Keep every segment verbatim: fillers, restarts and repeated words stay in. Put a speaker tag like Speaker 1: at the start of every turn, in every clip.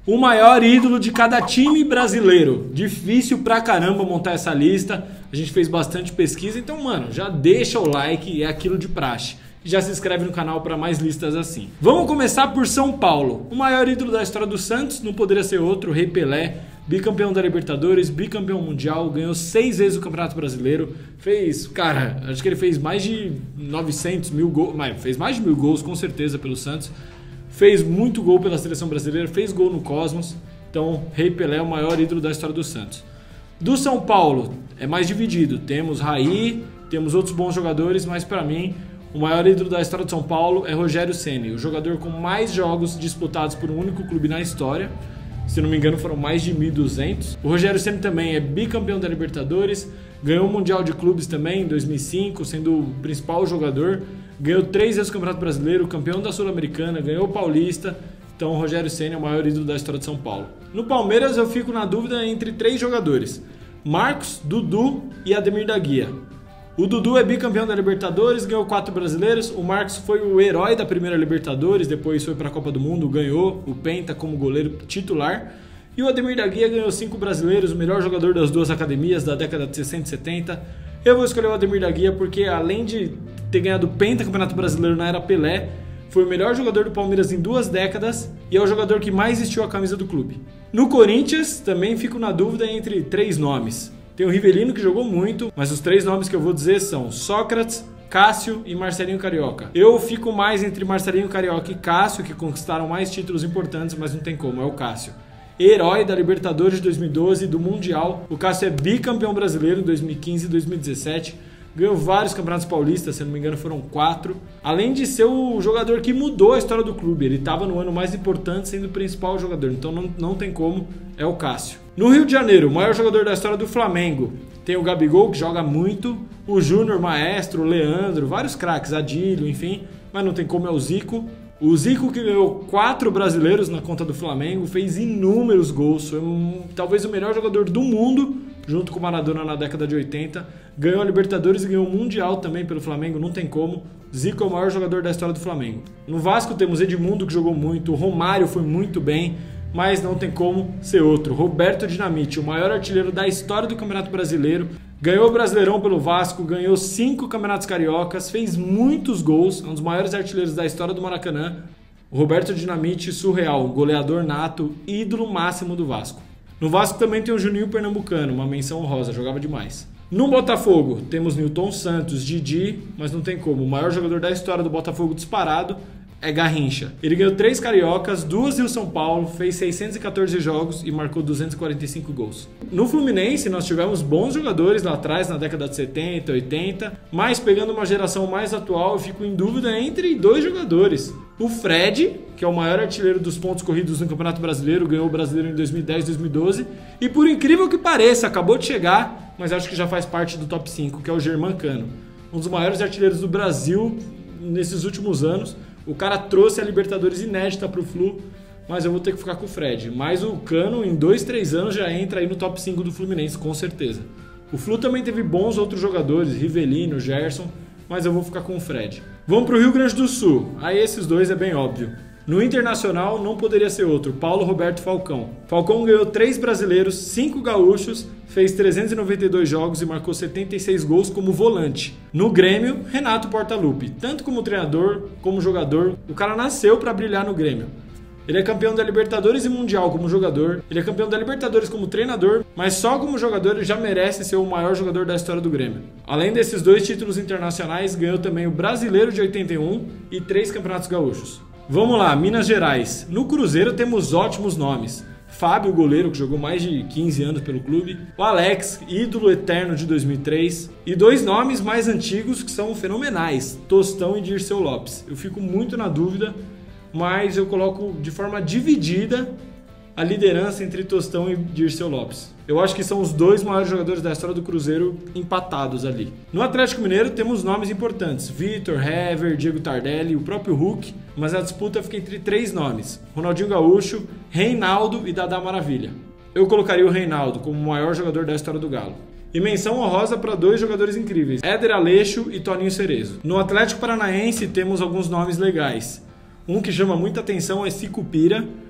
Speaker 1: O maior ídolo de cada time brasileiro. Difícil pra caramba montar essa lista. A gente fez bastante pesquisa, então, mano, já deixa o like, é aquilo de praxe. Já se inscreve no canal para mais listas assim. Vamos começar por São Paulo. O maior ídolo da história do Santos não poderia ser outro, Rei Pelé. Bicampeão da Libertadores, bicampeão mundial, ganhou seis vezes o Campeonato Brasileiro. Fez, cara, acho que ele fez mais de novecentos mil gols, mas fez mais de mil gols com certeza pelo Santos. Fez muito gol pela seleção brasileira, fez gol no Cosmos. Então, Rei Pelé é o maior ídolo da história do Santos. Do São Paulo, é mais dividido. Temos Raí, temos outros bons jogadores, mas para mim, o maior ídolo da história de São Paulo é Rogério Ceni, o jogador com mais jogos disputados por um único clube na história. Se não me engano, foram mais de mil e duzentos. O Rogério Ceni também é bicampeão da Libertadores, ganhou o Mundial de Clubes também em dois mil e cinco, sendo o principal jogador. Ganhou três vezes o Campeonato Brasileiro, campeão da Sul-Americana, ganhou o Paulista. Então o Rogério Ceni é o maior ídolo da história de São Paulo. No Palmeiras eu fico na dúvida entre três jogadores: Marcos, Dudu e Ademir da Guia. O Dudu é bicampeão da Libertadores, ganhou quatro brasileiros. O Marcos foi o herói da primeira Libertadores, depois foi para a Copa do Mundo, ganhou o Penta como goleiro titular. E o Ademir da Guia ganhou cinco brasileiros, o melhor jogador das duas academias da década de sessenta e setenta. Eu vou escolher o Ademir da Guia porque, além de ter ganhado o Penta Campeonato Brasileiro na era Pelé, foi o melhor jogador do Palmeiras em duas décadas e é o jogador que mais vestiu a camisa do clube. No Corinthians, também fico na dúvida entre três nomes. Tem o Rivelino, que jogou muito, mas os três nomes que eu vou dizer são Sócrates, Cássio e Marcelinho Carioca. Eu fico mais entre Marcelinho Carioca e Cássio, que conquistaram mais títulos importantes, mas não tem como, é o Cássio. Herói da Libertadores de dois mil e doze e do Mundial. O Cássio é bicampeão brasileiro em dois mil e quinze e dois mil e dezessete. Ganhou vários campeonatos paulistas, se não me engano foram quatro. Além de ser o jogador que mudou a história do clube. Ele estava no ano mais importante sendo o principal jogador. Então não, não tem como, é o Cássio. No Rio de Janeiro, o maior jogador da história do Flamengo. Tem o Gabigol, que joga muito. O Júnior, Maestro, o Leandro, vários craques, Adílio, enfim. Mas não tem como, é o Zico. O Zico, que ganhou quatro brasileiros na conta do Flamengo, fez inúmeros gols. Foi um, talvez o melhor jogador do mundo, junto com o Maradona na década de oitenta. Ganhou a Libertadores e ganhou o Mundial também pelo Flamengo, não tem como. Zico é o maior jogador da história do Flamengo. No Vasco temos Edmundo, que jogou muito. O Romário foi muito bem, mas não tem como ser outro. Roberto Dinamite, o maior artilheiro da história do Campeonato Brasileiro. Ganhou o Brasileirão pelo Vasco, ganhou cinco campeonatos cariocas, fez muitos gols, é um dos maiores artilheiros da história do Maracanã. O Roberto Dinamite, surreal, goleador nato, ídolo máximo do Vasco. No Vasco também tem o Juninho Pernambucano, uma menção honrosa, jogava demais. No Botafogo temos Nilton Santos, Didi, mas não tem como, o maior jogador da história do Botafogo disparado é Garrincha. Ele ganhou três cariocas, duas Rio São Paulo, fez seiscentos e quatorze jogos e marcou duzentos e quarenta e cinco gols. No Fluminense nós tivemos bons jogadores lá atrás, na década de setenta, oitenta, mas pegando uma geração mais atual eu fico em dúvida entre dois jogadores. O Fred, que é o maior artilheiro dos pontos corridos no Campeonato Brasileiro, ganhou o Brasileiro em dois mil e dez, dois mil e doze, e por incrível que pareça, acabou de chegar, mas acho que já faz parte do top cinco, que é o Germancano. Um dos maiores artilheiros do Brasil nesses últimos anos. O cara trouxe a Libertadores inédita para o Flu, mas eu vou ter que ficar com o Fred. Mas o Cano, em dois, três anos, já entra aí no top cinco do Fluminense, com certeza. O Flu também teve bons outros jogadores, Rivelino, Gerson, mas eu vou ficar com o Fred. Vamos para o Rio Grande do Sul. Aí esses dois é bem óbvio. No Internacional não poderia ser outro, Paulo Roberto Falcão. Falcão ganhou três brasileiros, cinco gaúchos, fez trezentos e noventa e dois jogos e marcou setenta e seis gols como volante. No Grêmio, Renato Portaluppi. Tanto como treinador, como jogador, o cara nasceu para brilhar no Grêmio. Ele é campeão da Libertadores e Mundial como jogador, ele é campeão da Libertadores como treinador, mas só como jogador ele já merece ser o maior jogador da história do Grêmio. Além desses dois títulos internacionais, ganhou também o Brasileiro de oitenta e um e três Campeonatos Gaúchos. Vamos lá, Minas Gerais. No Cruzeiro temos ótimos nomes. Fábio, goleiro, que jogou mais de quinze anos pelo clube. O Alex, ídolo eterno de dois mil e três. E dois nomes mais antigos que são fenomenais, Tostão e Dirceu Lopes. Eu fico muito na dúvida, mas eu coloco de forma dividida a liderança entre Tostão e Dirceu Lopes. Eu acho que são os dois maiores jogadores da história do Cruzeiro empatados ali. No Atlético Mineiro temos nomes importantes: Vitor, Hever, Diego Tardelli, o próprio Hulk, mas a disputa fica entre três nomes: Ronaldinho Gaúcho, Reinaldo e Dadá Maravilha. Eu colocaria o Reinaldo como o maior jogador da história do Galo. E menção honrosa para dois jogadores incríveis, Éder Aleixo e Toninho Cerezo. No Atlético Paranaense temos alguns nomes legais. Um que chama muita atenção é Sicupira,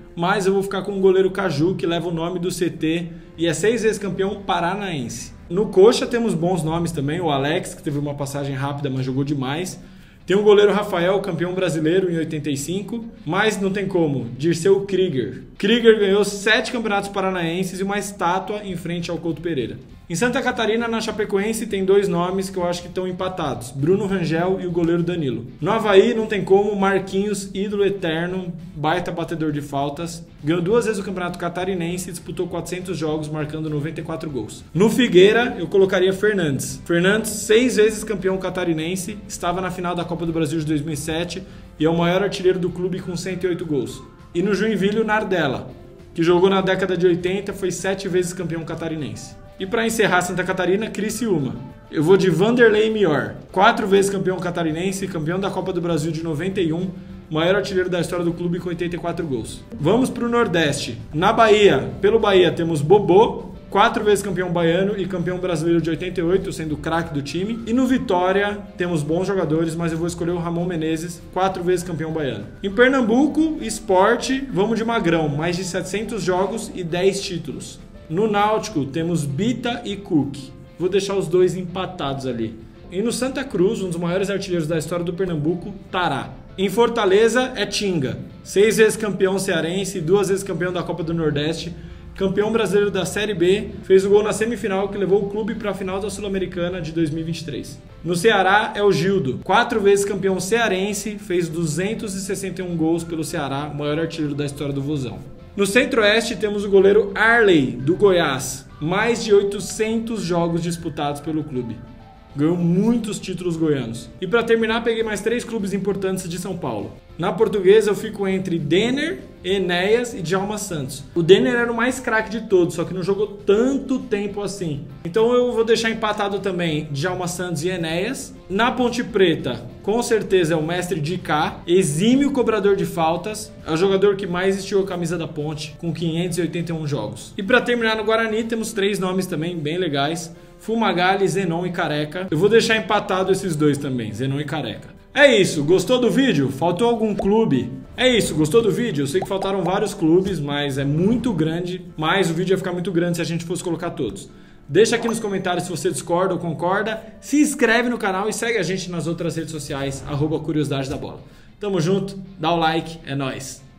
Speaker 1: mas eu vou ficar com o goleiro Caju, que leva o nome do C T e é seis vezes campeão paranaense. No coxa temos bons nomes também, o Alex, que teve uma passagem rápida, mas jogou demais. Tem o goleiro Rafael, campeão brasileiro em oitenta e cinco, mas não tem como, Dirceu Krieger. Krieger ganhou sete campeonatos paranaenses e uma estátua em frente ao Couto Pereira. Em Santa Catarina, na Chapecoense, tem dois nomes que eu acho que estão empatados, Bruno Rangel e o goleiro Danilo. No Avaí, não tem como, Marquinhos, ídolo eterno, baita batedor de faltas, ganhou duas vezes o campeonato catarinense e disputou quatrocentos jogos, marcando noventa e quatro gols. No Figueira, eu colocaria Fernandes. Fernandes, seis vezes campeão catarinense, estava na final da Copa do Brasil de dois mil e sete e é o maior artilheiro do clube com cento e oito gols. E no Joinville, o Nardella, que jogou na década de oitenta, foi sete vezes campeão catarinense. E para encerrar Santa Catarina, Criciúma. Eu vou de Vanderlei Mior, quatro vezes campeão catarinense, campeão da Copa do Brasil de noventa e um, maior artilheiro da história do clube com oitenta e quatro gols. Vamos para o Nordeste. Na Bahia, pelo Bahia, temos Bobô, quatro vezes campeão baiano e campeão brasileiro de oitenta e oito, sendo o craque do time. E no Vitória, temos bons jogadores, mas eu vou escolher o Ramon Menezes, quatro vezes campeão baiano. Em Pernambuco, esporte, vamos de Magrão, mais de setecentos jogos e dez títulos. No Náutico, temos Bita e Cook. Vou deixar os dois empatados ali. E no Santa Cruz, um dos maiores artilheiros da história do Pernambuco, Tará. Em Fortaleza, é Tinga. Seis vezes campeão cearense e duas vezes campeão da Copa do Nordeste. Campeão brasileiro da Série B. Fez o gol na semifinal que levou o clube para a final da Sul-Americana de dois mil e vinte e três. No Ceará, é o Gildo. Quatro vezes campeão cearense. Fez duzentos e sessenta e um gols pelo Ceará, o maior artilheiro da história do Vozão. No Centro-Oeste temos o goleiro Arley, do Goiás. Mais de oitocentos jogos disputados pelo clube. Ganhou muitos títulos goianos. E para terminar, peguei mais três clubes importantes de São Paulo. Na Portuguesa eu fico entre Denner, Enéas e Djalma Santos. O Denner era o mais craque de todos, só que não jogou tanto tempo assim. Então eu vou deixar empatado também Djalma Santos e Enéas. Na Ponte Preta, com certeza é o mestre de Cá, exímio cobrador de faltas, é o jogador que mais estirou a camisa da Ponte, com quinhentos e oitenta e um jogos. E para terminar no Guarani, temos três nomes também bem legais. Fumagalli, Zenon e Careca. Eu vou deixar empatado esses dois também, Zenon e Careca. É isso, gostou do vídeo? Faltou algum clube? É isso, gostou do vídeo? Eu sei que faltaram vários clubes, mas é muito grande, mas o vídeo ia ficar muito grande se a gente fosse colocar todos. Deixa aqui nos comentários se você discorda ou concorda, se inscreve no canal e segue a gente nas outras redes sociais, arroba Curiosidade da Bola. Tamo junto, dá o like, é nóis!